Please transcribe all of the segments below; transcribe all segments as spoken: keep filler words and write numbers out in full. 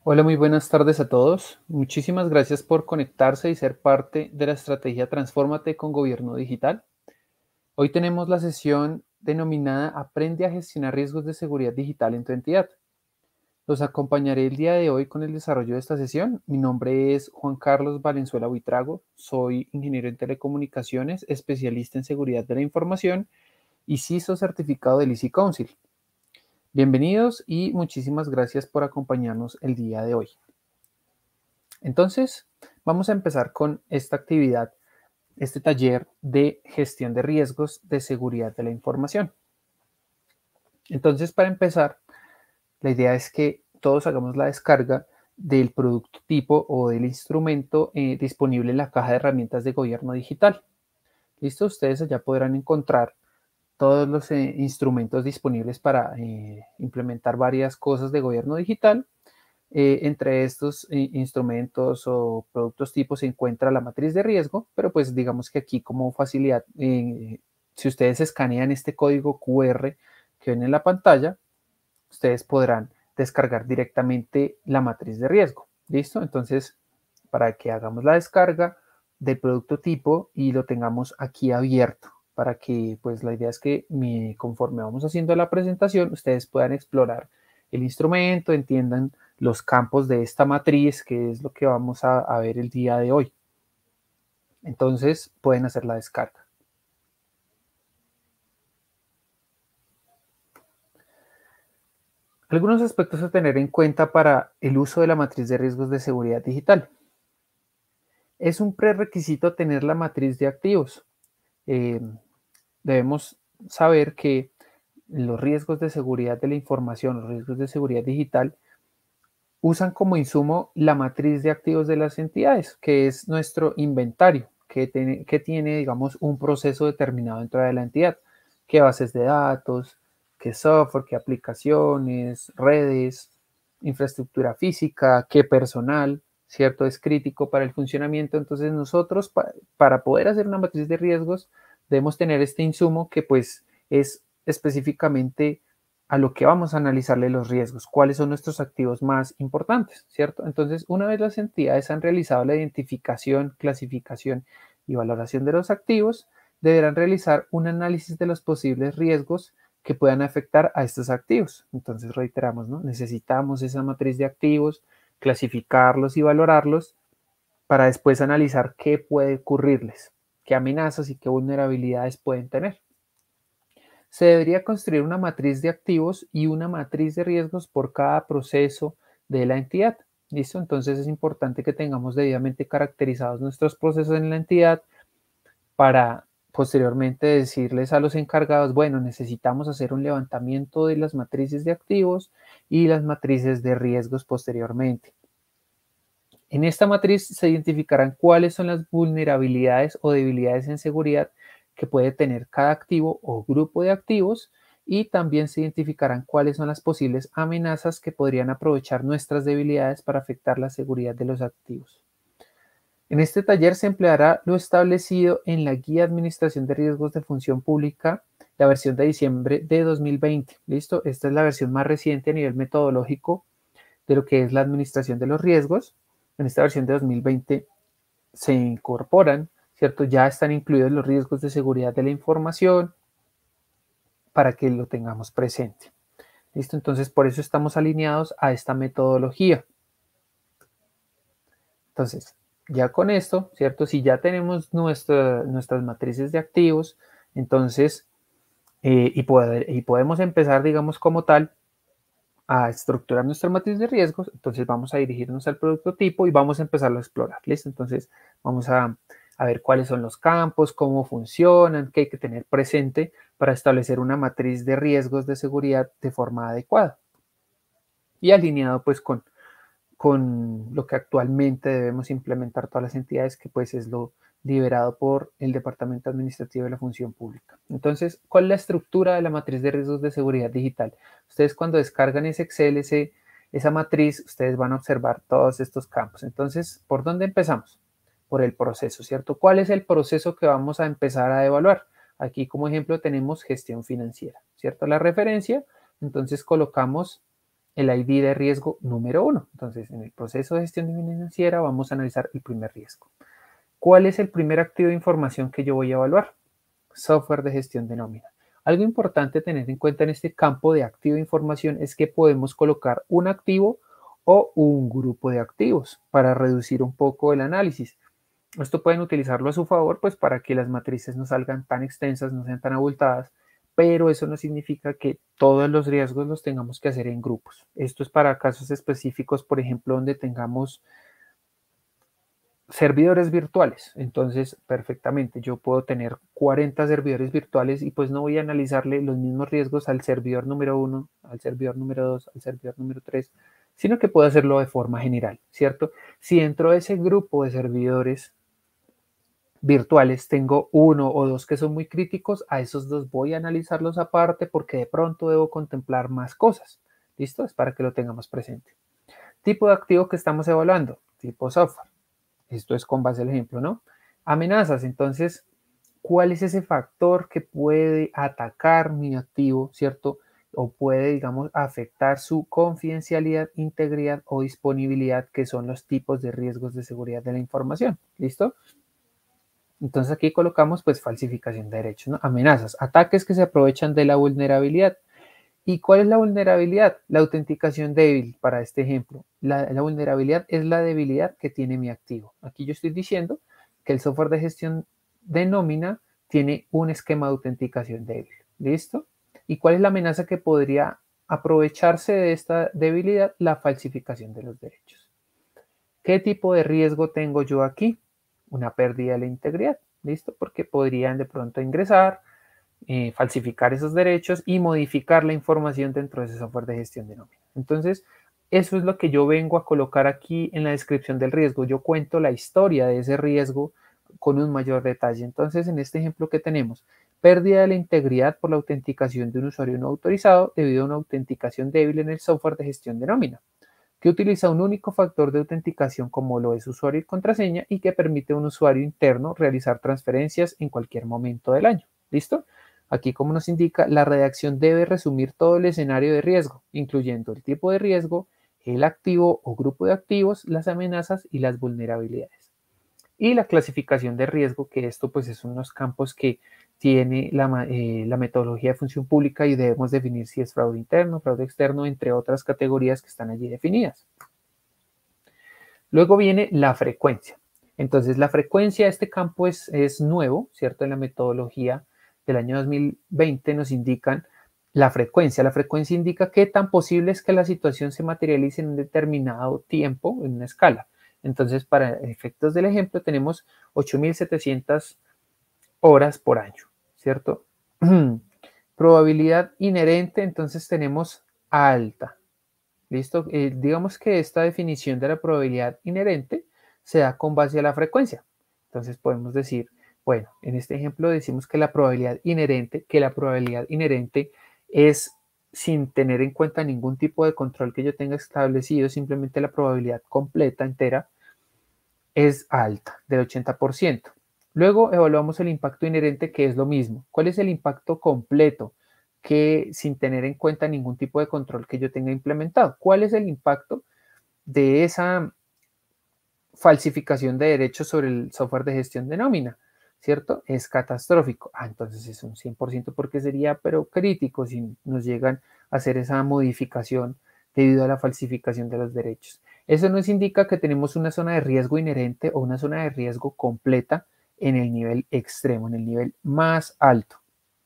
Hola, muy buenas tardes a todos. Muchísimas gracias por conectarse y ser parte de la estrategia Transfórmate con Gobierno Digital. Hoy tenemos la sesión denominada Aprende a gestionar riesgos de seguridad digital en tu entidad. Los acompañaré el día de hoy con el desarrollo de esta sesión. Mi nombre es Juan Carlos Valenzuela Buitrago. Soy ingeniero en telecomunicaciones, especialista en seguridad de la información y C I S O certificado del Easy Council. Bienvenidos y muchísimas gracias por acompañarnos el día de hoy. Entonces, vamos a empezar con esta actividad, este taller de gestión de riesgos de seguridad de la información. Entonces, para empezar, la idea es que todos hagamos la descarga del producto tipo o del instrumento eh, disponible en la caja de herramientas de gobierno digital. ¿Listo? Ustedes allá podrán encontrar todos los eh, instrumentos disponibles para eh, implementar varias cosas de gobierno digital. Eh, entre estos eh, instrumentos o productos tipo se encuentra la matriz de riesgo, pero pues digamos que aquí como facilidad, eh, si ustedes escanean este código Q R que ven en la pantalla, ustedes podrán descargar directamente la matriz de riesgo. ¿Listo? Entonces, para que hagamos la descarga del producto tipo y lo tengamos aquí abierto, para que pues la idea es que mi, conforme vamos haciendo la presentación, ustedes puedan explorar el instrumento, entiendan los campos de esta matriz, que es lo que vamos a, a ver el día de hoy. Entonces, pueden hacer la descarga. Algunos aspectos a tener en cuenta para el uso de la matriz de riesgos de seguridad digital. Es un prerequisito tener la matriz de activos. Eh, debemos saber que los riesgos de seguridad de la información, los riesgos de seguridad digital, usan como insumo la matriz de activos de las entidades, que es nuestro inventario, que tiene, que tiene, digamos, un proceso determinado dentro de la entidad, qué bases de datos, qué software, qué aplicaciones, redes, infraestructura física, qué personal, ¿cierto? Es crítico para el funcionamiento. Entonces nosotros, pa para poder hacer una matriz de riesgos, debemos tener este insumo que pues es específicamente a lo que vamos a analizarle los riesgos, cuáles son nuestros activos más importantes, ¿cierto? Entonces, una vez las entidades han realizado la identificación, clasificación y valoración de los activos, deberán realizar un análisis de los posibles riesgos que puedan afectar a estos activos. Entonces, reiteramos, ¿no? Necesitamos esa matriz de activos, clasificarlos y valorarlos para después analizar qué puede ocurrirles, qué amenazas y qué vulnerabilidades pueden tener. Se debería construir una matriz de activos y una matriz de riesgos por cada proceso de la entidad. ¿Listo? Entonces es importante que tengamos debidamente caracterizados nuestros procesos en la entidad para posteriormente decirles a los encargados, bueno, necesitamos hacer un levantamiento de las matrices de activos y las matrices de riesgos posteriormente. En esta matriz se identificarán cuáles son las vulnerabilidades o debilidades en seguridad que puede tener cada activo o grupo de activos y también se identificarán cuáles son las posibles amenazas que podrían aprovechar nuestras debilidades para afectar la seguridad de los activos. En este taller se empleará lo establecido en la Guía de Administración de Riesgos de Función Pública, la versión de diciembre de dos mil veinte. ¿Listo? Esta es la versión más reciente a nivel metodológico de lo que es la administración de los riesgos. En esta versión de dos mil veinte se incorporan, ¿cierto? Ya están incluidos los riesgos de seguridad de la información para que lo tengamos presente. ¿Listo? Entonces, por eso estamos alineados a esta metodología. Entonces, ya con esto, ¿cierto? Si ya tenemos nuestra, nuestras matrices de activos, entonces, eh, y, poder, y podemos empezar, digamos, como tal, a estructurar nuestra matriz de riesgos, entonces vamos a dirigirnos al producto tipo y vamos a empezarlo a explorar, ¿listo? Entonces vamos a, a ver cuáles son los campos, cómo funcionan, qué hay que tener presente para establecer una matriz de riesgos de seguridad de forma adecuada y alineado pues con, con lo que actualmente debemos implementar todas las entidades, que pues es lo liberado por el Departamento Administrativo de la Función Pública. Entonces, ¿cuál es la estructura de la matriz de riesgos de seguridad digital? Ustedes cuando descargan ese Excel, ese, esa matriz, ustedes van a observar todos estos campos. Entonces, ¿por dónde empezamos? Por el proceso, ¿cierto? ¿Cuál es el proceso que vamos a empezar a evaluar? Aquí como ejemplo tenemos gestión financiera, ¿cierto? La referencia, entonces colocamos el I D de riesgo número uno. Entonces, en el proceso de gestión financiera vamos a analizar el primer riesgo. ¿Cuál es el primer activo de información que yo voy a evaluar? Software de gestión de nómina. Algo importante tener en cuenta en este campo de activo de información es que podemos colocar un activo o un grupo de activos para reducir un poco el análisis. Esto pueden utilizarlo a su favor, pues para que las matrices no salgan tan extensas, no sean tan abultadas, pero eso no significa que todos los riesgos los tengamos que hacer en grupos. Esto es para casos específicos, por ejemplo, donde tengamos servidores virtuales. Entonces, perfectamente, yo puedo tener cuarenta servidores virtuales y pues no voy a analizarle los mismos riesgos al servidor número uno, al servidor número dos, al servidor número tres, sino que puedo hacerlo de forma general, ¿cierto? Si dentro de ese grupo de servidores virtuales tengo uno o dos que son muy críticos, a esos dos voy a analizarlos aparte porque de pronto debo contemplar más cosas. ¿Listo? Es para que lo tengamos presente. Tipo de activo que estamos evaluando, tipo software. Esto es con base al ejemplo, ¿no? Amenazas, entonces, ¿cuál es ese factor que puede atacar mi activo, ¿cierto? O puede, digamos, afectar su confidencialidad, integridad o disponibilidad, que son los tipos de riesgos de seguridad de la información. ¿Listo? Entonces aquí colocamos pues falsificación de derechos, ¿no? Amenazas, ataques que se aprovechan de la vulnerabilidad. ¿Y cuál es la vulnerabilidad? La autenticación débil para este ejemplo. La, la vulnerabilidad es la debilidad que tiene mi activo. Aquí yo estoy diciendo que el software de gestión de nómina tiene un esquema de autenticación débil. ¿Listo? ¿Y cuál es la amenaza que podría aprovecharse de esta debilidad? La falsificación de los derechos. ¿Qué tipo de riesgo tengo yo aquí? Una pérdida de la integridad, ¿listo? Porque podrían de pronto ingresar, eh, falsificar esos derechos y modificar la información dentro de ese software de gestión de nómina. Entonces, eso es lo que yo vengo a colocar aquí en la descripción del riesgo. Yo cuento la historia de ese riesgo con un mayor detalle. Entonces, en este ejemplo que tenemos, pérdida de la integridad por la autenticación de un usuario no autorizado debido a una autenticación débil en el software de gestión de nómina, que utiliza un único factor de autenticación como lo es usuario y contraseña y que permite a un usuario interno realizar transferencias en cualquier momento del año. ¿Listo? Aquí, como nos indica, la redacción debe resumir todo el escenario de riesgo, incluyendo el tipo de riesgo, el activo o grupo de activos, las amenazas y las vulnerabilidades. Y la clasificación de riesgo, que esto pues es unos campos que tiene la, eh, la metodología de función pública y debemos definir si es fraude interno, fraude externo, entre otras categorías que están allí definidas. Luego viene la frecuencia. Entonces la frecuencia, este campo es, es nuevo, ¿cierto? En la metodología del año dos mil veinte nos indican la frecuencia. La frecuencia indica qué tan posible es que la situación se materialice en un determinado tiempo, en una escala. Entonces, para efectos del ejemplo, tenemos ocho mil setecientas horas por año, ¿cierto? Probabilidad inherente, entonces tenemos alta. ¿Listo? Eh, digamos que esta definición de la probabilidad inherente se da con base a la frecuencia. Entonces podemos decir, bueno, en este ejemplo decimos que la probabilidad inherente, que la probabilidad inherente es sin tener en cuenta ningún tipo de control que yo tenga establecido, simplemente la probabilidad completa, entera, es alta, del ochenta por ciento. Luego evaluamos el impacto inherente, que es lo mismo. ¿Cuál es el impacto completo? Que sin tener en cuenta ningún tipo de control que yo tenga implementado. ¿Cuál es el impacto de esa falsificación de derechos sobre el software de gestión de nómina? ¿Cierto? Es catastrófico. Ah, entonces es un cien por ciento porque sería, pero crítico si nos llegan a hacer esa modificación debido a la falsificación de los derechos. Eso nos indica que tenemos una zona de riesgo inherente o una zona de riesgo completa en el nivel extremo, en el nivel más alto.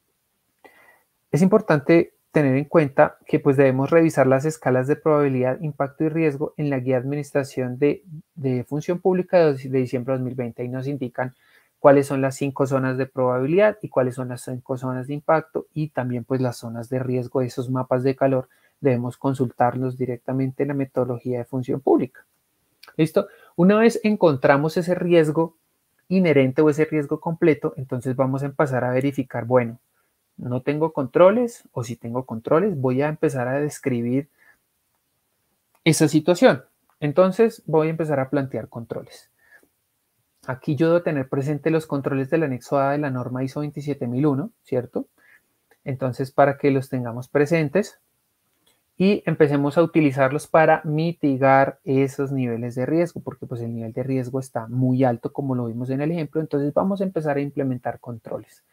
Es importante tener en cuenta que pues debemos revisar las escalas de probabilidad, impacto y riesgo en la guía de administración de, de función pública de, de diciembre de dos mil veinte. Ahí nos indican cuáles son las cinco zonas de probabilidad y cuáles son las cinco zonas de impacto y también pues las zonas de riesgo de esos mapas de calor. Debemos consultarlos directamente en la metodología de función pública. ¿Listo? Una vez encontramos ese riesgo inherente o ese riesgo completo, entonces vamos a empezar a verificar, bueno, no tengo controles o si tengo controles, voy a empezar a describir esa situación. Entonces voy a empezar a plantear controles. Aquí yo debo tener presente los controles del anexo A de la norma I S O veintisiete mil uno, ¿cierto? Entonces para que los tengamos presentes y empecemos a utilizarlos para mitigar esos niveles de riesgo, porque pues el nivel de riesgo está muy alto como lo vimos en el ejemplo, entonces vamos a empezar a implementar controles.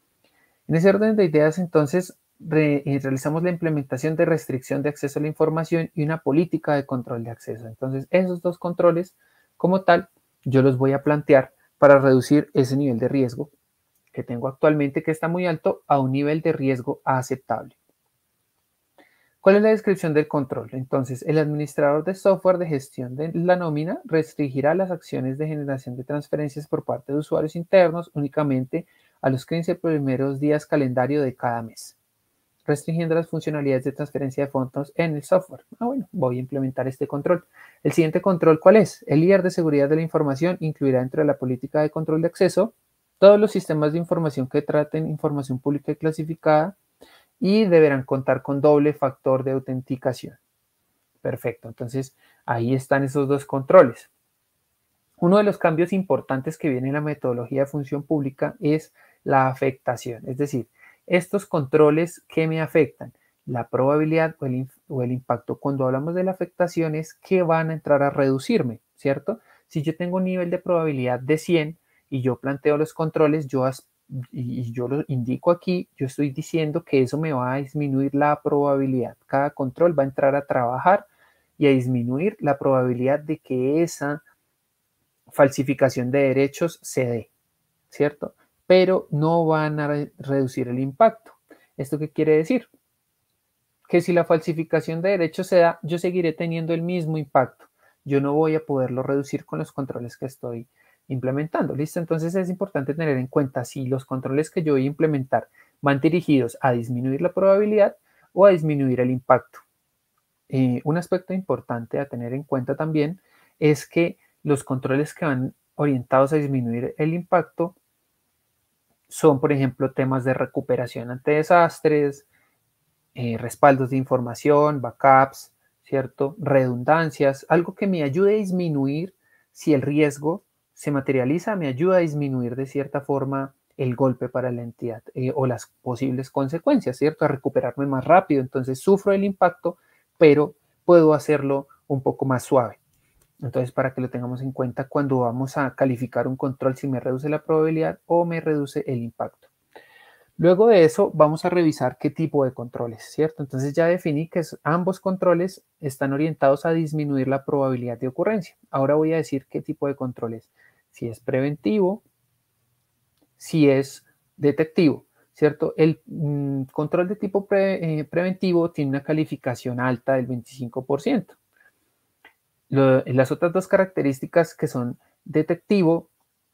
En ese orden de ideas, entonces, re, eh, realizamos la implementación de restricción de acceso a la información y una política de control de acceso. Entonces, esos dos controles, como tal, yo los voy a plantear para reducir ese nivel de riesgo que tengo actualmente, que está muy alto, a un nivel de riesgo aceptable. ¿Cuál es la descripción del control? Entonces, el administrador de software de gestión de la nómina restringirá las acciones de generación de transferencias por parte de usuarios internos únicamente a los quince primeros días calendario de cada mes, restringiendo las funcionalidades de transferencia de fondos en el software. Ah, bueno, voy a implementar este control. El siguiente control, ¿cuál es? El líder de seguridad de la información incluirá dentro de la política de control de acceso todos los sistemas de información que traten información pública y clasificada y deberán contar con doble factor de autenticación. Perfecto, entonces ahí están esos dos controles. Uno de los cambios importantes que viene en la metodología de función pública es la afectación, es decir, estos controles que me afectan, la probabilidad o el, o el impacto. Cuando hablamos de la afectación es que van a entrar a reducirme, ¿cierto? Si yo tengo un nivel de probabilidad de cien y yo planteo los controles, yo y yo lo indico aquí, yo estoy diciendo que eso me va a disminuir la probabilidad. Cada control va a entrar a trabajar y a disminuir la probabilidad de que esa falsificación de derechos se dé, ¿cierto? Pero no van a re reducir el impacto. ¿Esto qué quiere decir? Que si la falsificación de derechos se da, yo seguiré teniendo el mismo impacto. Yo no voy a poderlo reducir con los controles que estoy implementando. ¿Listo? Entonces es importante tener en cuenta si los controles que yo voy a implementar van dirigidos a disminuir la probabilidad o a disminuir el impacto. Eh, un aspecto importante a tener en cuenta también es que los controles que van orientados a disminuir el impacto son, por ejemplo, temas de recuperación ante desastres, eh, respaldos de información, backups, ¿cierto? Redundancias, algo que me ayude a disminuir si el riesgo se materializa, me ayuda a disminuir de cierta forma el golpe para la entidad eh, o las posibles consecuencias, ¿cierto? A recuperarme más rápido, entonces sufro el impacto, pero puedo hacerlo un poco más suave. Entonces, para que lo tengamos en cuenta cuando vamos a calificar un control, si me reduce la probabilidad o me reduce el impacto. Luego de eso, vamos a revisar qué tipo de controles, ¿cierto? Entonces ya definí que ambos controles están orientados a disminuir la probabilidad de ocurrencia. Ahora voy a decir qué tipo de controles. Si es preventivo, si es detectivo, ¿cierto? El mm, control de tipo pre, eh, preventivo tiene una calificación alta del veinticinco por ciento. Lo, las otras dos características que son detectivo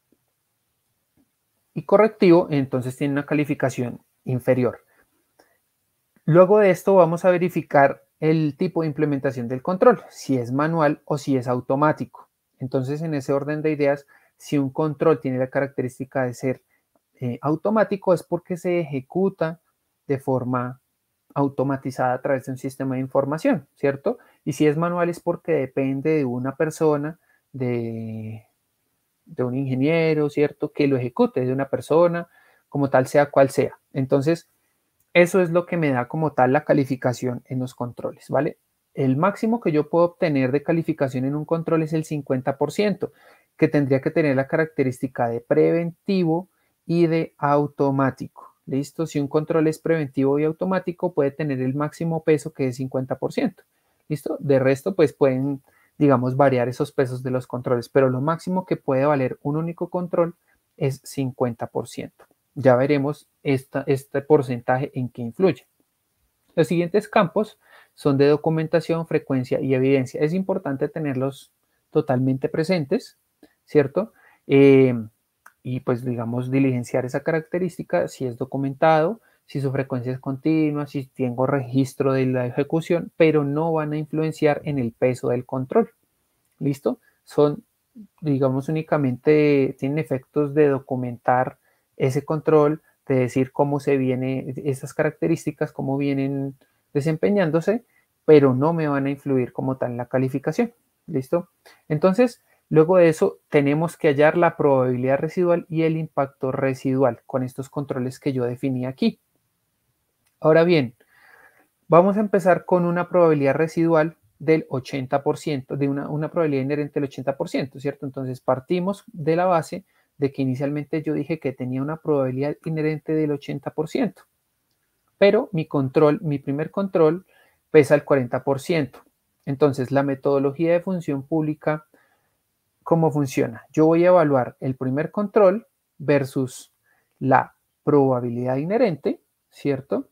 y correctivo, entonces tienen una calificación inferior. Luego de esto vamos a verificar el tipo de implementación del control, si es manual o si es automático. Entonces, en ese orden de ideas, si un control tiene la característica de ser eh, automático, es porque se ejecuta de forma automatizada a través de un sistema de información, ¿cierto? Y si es manual es porque depende de una persona, de, de un ingeniero, ¿cierto? Que lo ejecute, de una persona, como tal sea cual sea. Entonces, eso es lo que me da como tal la calificación en los controles, ¿vale? El máximo que yo puedo obtener de calificación en un control es el cincuenta por ciento, que tendría que tener la característica de preventivo y de automático. ¿Listo? Si un control es preventivo y automático, puede tener el máximo peso que es cincuenta por ciento. ¿Listo? De resto, pues pueden, digamos, variar esos pesos de los controles, pero lo máximo que puede valer un único control es cincuenta por ciento. Ya veremos esta, este porcentaje en qué influye. Los siguientes campos son de documentación, frecuencia y evidencia. Es importante tenerlos totalmente presentes, ¿cierto? Eh, y pues digamos diligenciar esa característica si es documentado, si su frecuencia es continua, si tengo registro de la ejecución, pero no van a influenciar en el peso del control. ¿Listo? Son, digamos, únicamente tienen efectos de documentar ese control, de decir cómo se viene, esas características, cómo vienen desempeñándose, pero no me van a influir como tal en la calificación. ¿Listo? Entonces, luego de eso, tenemos que hallar la probabilidad residual y el impacto residual con estos controles que yo definí aquí. Ahora bien, Vamos a empezar con una probabilidad residual del ochenta por ciento, de una, una probabilidad inherente del ochenta por ciento, ¿cierto? Entonces partimos de la base de que inicialmente yo dije que tenía una probabilidad inherente del ochenta por ciento, pero mi control, mi primer control pesa el cuarenta por ciento. Entonces la metodología de función pública, ¿cómo funciona? Yo voy a evaluar el primer control versus la probabilidad inherente, ¿cierto?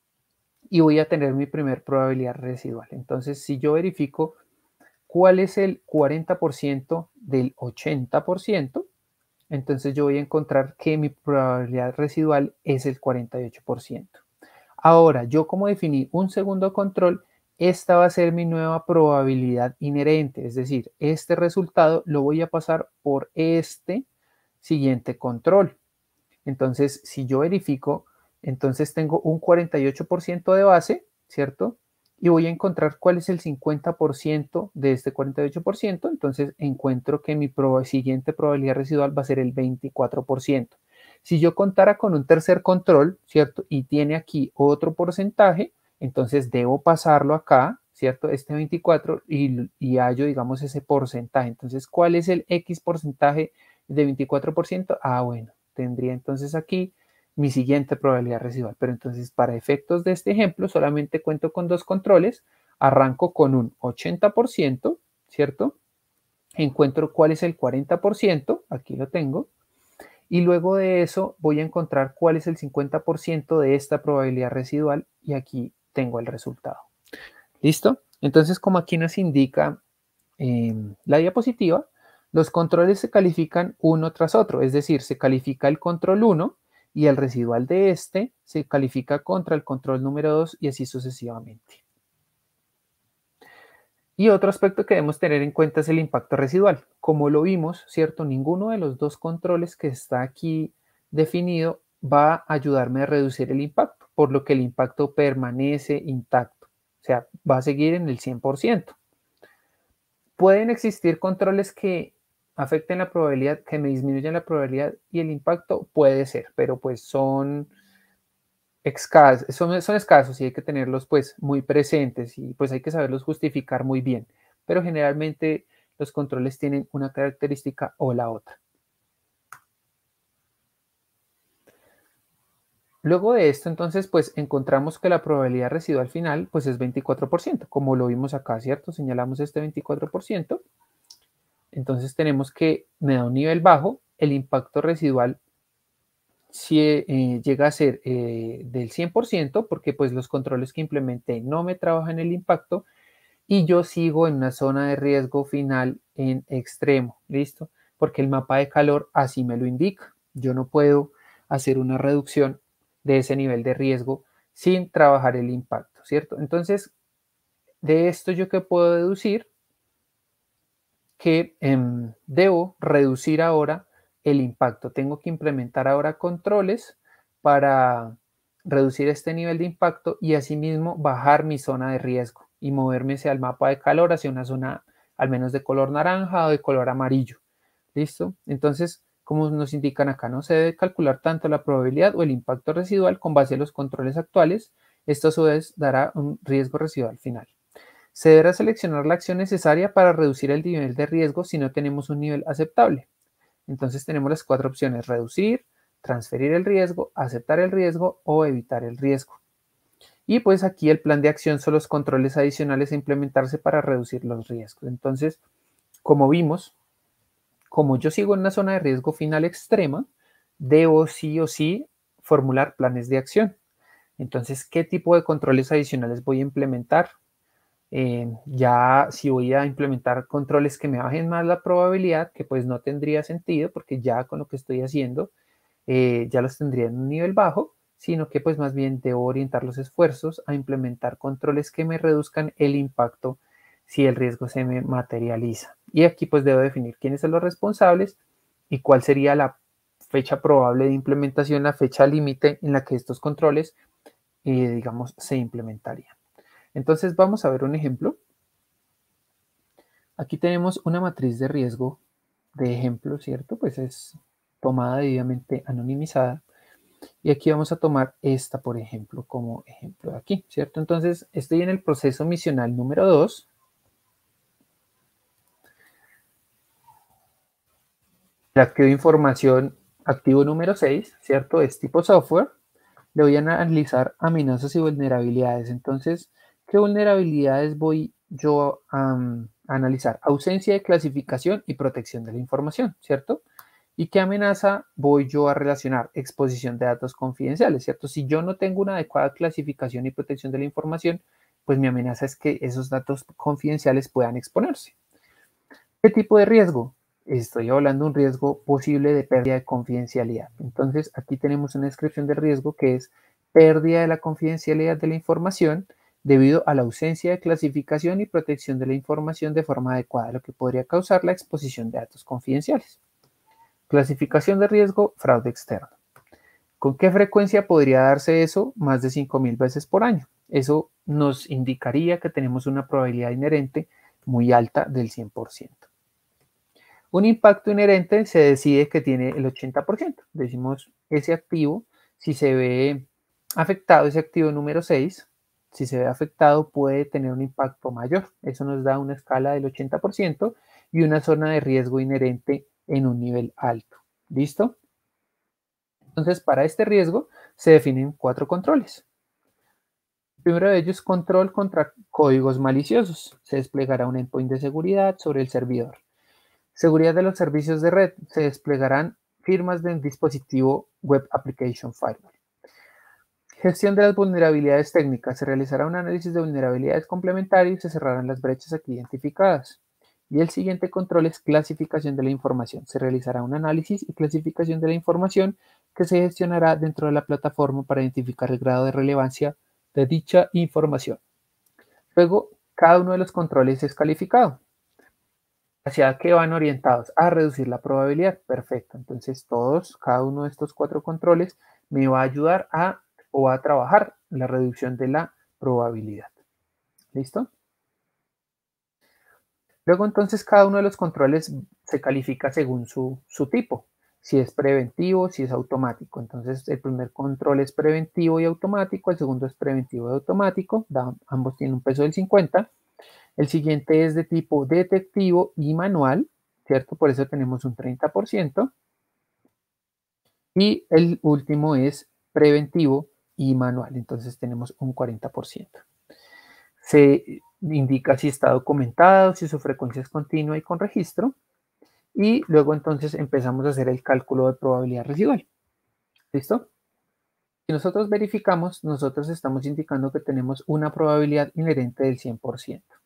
Y voy a tener mi primer probabilidad residual. Entonces, si yo verifico cuál es el cuarenta por ciento del ochenta por ciento, entonces yo voy a encontrar que mi probabilidad residual es el cuarenta y ocho por ciento. Ahora, yo como definí un segundo control, esta va a ser mi nueva probabilidad inherente, es decir, este resultado lo voy a pasar por este siguiente control. Entonces, si yo verifico, entonces tengo un cuarenta y ocho por ciento de base, ¿cierto? Y voy a encontrar cuál es el cincuenta por ciento de este cuarenta y ocho por ciento. Entonces, encuentro que mi prob- siguiente probabilidad residual va a ser el veinticuatro por ciento. Si yo contara con un tercer control, ¿cierto? Y tiene aquí otro porcentaje, entonces debo pasarlo acá, ¿cierto? Este veinticuatro y, y hallo, digamos, ese porcentaje. Entonces, ¿cuál es el X porcentaje de veinticuatro por ciento? Ah, bueno, tendría entonces aquí mi siguiente probabilidad residual. Pero entonces, para efectos de este ejemplo, solamente cuento con dos controles. Arranco con un ochenta por ciento, ¿cierto? Encuentro cuál es el cuarenta por ciento, aquí lo tengo. Y luego de eso voy a encontrar cuál es el cincuenta por ciento de esta probabilidad residual y aquí tengo el resultado. ¿Listo? Entonces, como aquí nos indica eh, la diapositiva, los controles se califican uno tras otro, es decir, se califica el control uno y el residual de este se califica contra el control número dos y así sucesivamente. Y otro aspecto que debemos tener en cuenta es el impacto residual. Como lo vimos, ¿cierto? Ninguno de los dos controles que está aquí definido va a ayudarme a reducir el impacto, por lo que el impacto permanece intacto. O sea, va a seguir en el cien por ciento. Pueden existir controles que afecten la probabilidad, que me disminuyan la probabilidad y el impacto, puede ser, pero pues son escasos, son, son escasos y hay que tenerlos pues muy presentes y pues hay que saberlos justificar muy bien. Pero generalmente los controles tienen una característica o la otra. Luego de esto, entonces, pues encontramos que la probabilidad residual final pues es veinticuatro por ciento, como lo vimos acá, ¿cierto? Señalamos este veinticuatro por ciento. Entonces tenemos que me da un nivel bajo, el impacto residual si eh, llega a ser eh, del cien por ciento, porque pues los controles que implementé no me trabajan el impacto y yo sigo en una zona de riesgo final en extremo, ¿listo? Porque el mapa de calor así me lo indica. Yo no puedo hacer una reducción de ese nivel de riesgo sin trabajar el impacto, ¿cierto? Entonces, de esto yo que puedo deducir que eh, debo reducir ahora el impacto. Tengo que implementar ahora controles para reducir este nivel de impacto y asimismo bajar mi zona de riesgo y moverme hacia el mapa de calor, hacia una zona al menos de color naranja o de color amarillo. ¿Listo? Entonces, como nos indican acá, no se debe calcular tanto la probabilidad o el impacto residual con base en los controles actuales. Esto a su vez dará un riesgo residual final. Se deberá seleccionar la acción necesaria para reducir el nivel de riesgo si no tenemos un nivel aceptable. Entonces tenemos las cuatro opciones: reducir, transferir el riesgo, aceptar el riesgo o evitar el riesgo. Y pues aquí el plan de acción son los controles adicionales a implementarse para reducir los riesgos. Entonces, como vimos, como yo sigo en una zona de riesgo final extrema, debo sí o sí formular planes de acción. Entonces, ¿qué tipo de controles adicionales voy a implementar? Eh, ya si voy a implementar controles que me bajen más la probabilidad, que pues no tendría sentido porque ya con lo que estoy haciendo eh, ya los tendría en un nivel bajo, sino que pues más bien debo orientar los esfuerzos a implementar controles que me reduzcan el impacto si el riesgo se me materializa. Y aquí pues debo definir quiénes son los responsables y cuál sería la fecha probable de implementación, la fecha límite en la que estos controles, eh, digamos, se implementarían. Entonces vamos a ver un ejemplo. Aquí tenemos una matriz de riesgo de ejemplo, ¿cierto? Pues es tomada debidamente anonimizada. Y aquí vamos a tomar esta, por ejemplo, como ejemplo de aquí, ¿cierto? Entonces, estoy en el proceso misional número dos. El activo de información, activo número seis, ¿cierto? Es tipo software. Le voy a analizar amenazas y vulnerabilidades. Entonces, ¿qué vulnerabilidades voy yo a, um, a analizar? Ausencia de clasificación y protección de la información, ¿cierto? ¿Y qué amenaza voy yo a relacionar? Exposición de datos confidenciales, ¿cierto? Si yo no tengo una adecuada clasificación y protección de la información, pues mi amenaza es que esos datos confidenciales puedan exponerse. ¿Qué tipo de riesgo? Estoy hablando de un riesgo posible de pérdida de confidencialidad. Entonces, aquí tenemos una descripción del riesgo que es pérdida de la confidencialidad de la información debido a la ausencia de clasificación y protección de la información de forma adecuada, lo que podría causar la exposición de datos confidenciales. Clasificación de riesgo, fraude externo. ¿Con qué frecuencia podría darse eso? Más de cinco mil veces por año. Eso nos indicaría que tenemos una probabilidad inherente muy alta del cien por ciento. Un impacto inherente se decide que tiene el ochenta por ciento. Decimos ese activo, si se ve afectado, ese activo número seis, si se ve afectado puede tener un impacto mayor. Eso nos da una escala del ochenta por ciento y una zona de riesgo inherente en un nivel alto. ¿Listo? Entonces, para este riesgo se definen cuatro controles. El primero de ellos, control contra códigos maliciosos. Se desplegará un endpoint de seguridad sobre el servidor. Seguridad de los servicios de red. Se desplegarán firmas del dispositivo Web Application Firewall. Gestión de las vulnerabilidades técnicas. Se realizará un análisis de vulnerabilidades complementario y se cerrarán las brechas aquí identificadas. Y el siguiente control es clasificación de la información. Se realizará un análisis y clasificación de la información que se gestionará dentro de la plataforma para identificar el grado de relevancia de dicha información. Luego, cada uno de los controles es calificado. ¿Hacia qué van orientados? A reducir la probabilidad. Perfecto. Entonces, todos, cada uno de estos cuatro controles me va a ayudar a o a trabajar la reducción de la probabilidad. ¿Listo? Luego, entonces, cada uno de los controles se califica según su, su tipo. Si es preventivo, si es automático. Entonces, el primer control es preventivo y automático. El segundo es preventivo y automático. Da, ambos tienen un peso del cincuenta. El siguiente es de tipo detectivo y manual, ¿cierto? Por eso tenemos un treinta por ciento. Y el último es preventivo y manual. Entonces, tenemos un cuarenta por ciento. Se indica si está documentado, si su frecuencia es continua y con registro. Y luego entonces empezamos a hacer el cálculo de probabilidad residual. ¿Listo? Si nosotros verificamos, nosotros estamos indicando que tenemos una probabilidad inherente del cien por ciento.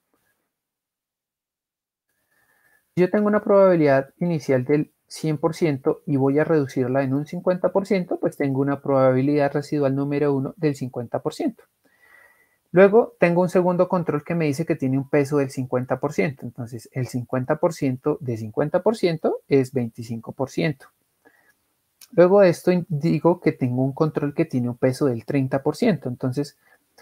Si yo tengo una probabilidad inicial del cien por ciento y voy a reducirla en un cincuenta por ciento, pues tengo una probabilidad residual número uno del cincuenta por ciento. Luego tengo un segundo control que me dice que tiene un peso del cincuenta por ciento. Entonces, el cincuenta por ciento de cincuenta por ciento es veinticinco por ciento. Luego de esto digo que tengo un control que tiene un peso del treinta por ciento. Entonces,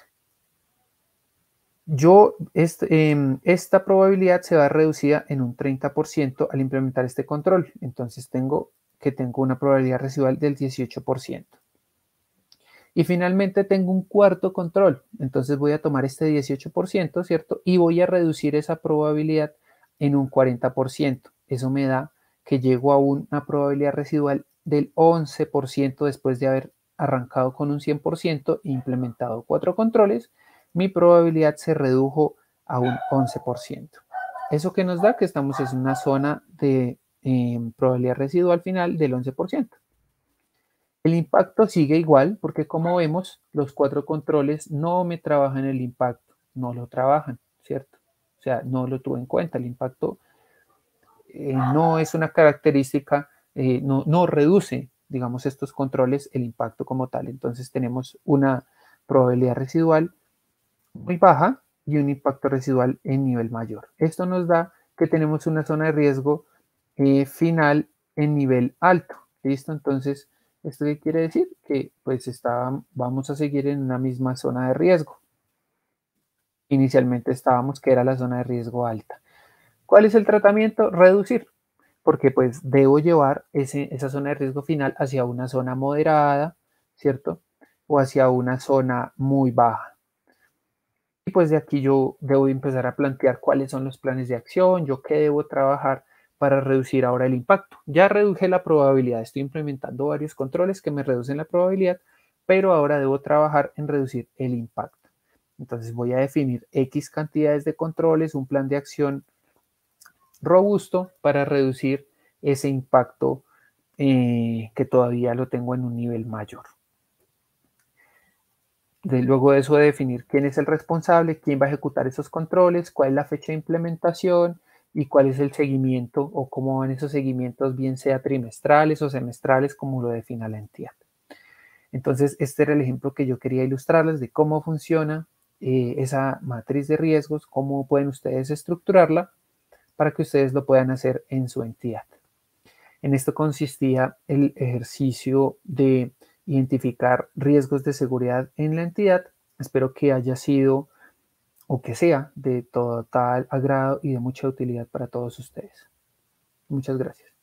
yo, este, eh, esta probabilidad se va reducida en un treinta por ciento al implementar este control. Entonces, tengo que tengo una probabilidad residual del dieciocho por ciento. Y finalmente tengo un cuarto control. Entonces voy a tomar este dieciocho por ciento, ¿cierto? Y voy a reducir esa probabilidad en un cuarenta por ciento. Eso me da que llego a una probabilidad residual del once por ciento después de haber arrancado con un cien por ciento e implementado cuatro controles. Mi probabilidad se redujo a un once por ciento. ¿Eso que nos da? Que estamos en una zona de eh, probabilidad residual final del once por ciento. El impacto sigue igual porque como vemos, los cuatro controles no me trabajan el impacto, no lo trabajan, ¿cierto? O sea, no lo tuve en cuenta. El impacto eh, no es una característica, eh, no, no reduce, digamos, estos controles el impacto como tal. Entonces tenemos una probabilidad residual muy baja y un impacto residual en nivel mayor. Esto nos da que tenemos una zona de riesgo eh, final en nivel alto. ¿Listo? Entonces, ¿esto qué quiere decir? Que pues está, vamos a seguir en una misma zona de riesgo. Inicialmente estábamos que era la zona de riesgo alta. ¿Cuál es el tratamiento? Reducir, porque pues debo llevar ese, esa zona de riesgo final hacia una zona moderada, ¿cierto? O hacia una zona muy baja. Y pues de aquí yo debo empezar a plantear cuáles son los planes de acción, yo qué debo trabajar para reducir ahora el impacto. Ya reduje la probabilidad, estoy implementando varios controles que me reducen la probabilidad, pero ahora debo trabajar en reducir el impacto. Entonces voy a definir X cantidades de controles, un plan de acción robusto para reducir ese impacto eh, que todavía lo tengo en un nivel mayor. De, luego de eso de definir quién es el responsable, quién va a ejecutar esos controles, cuál es la fecha de implementación y cuál es el seguimiento o cómo van esos seguimientos, bien sea trimestrales o semestrales, como lo defina la entidad. Entonces, este era el ejemplo que yo quería ilustrarles de cómo funciona eh, esa matriz de riesgos, cómo pueden ustedes estructurarla para que ustedes lo puedan hacer en su entidad. En esto consistía el ejercicio de identificar riesgos de seguridad en la entidad. Espero que haya sido o que sea de total agrado y de mucha utilidad para todos ustedes. Muchas gracias.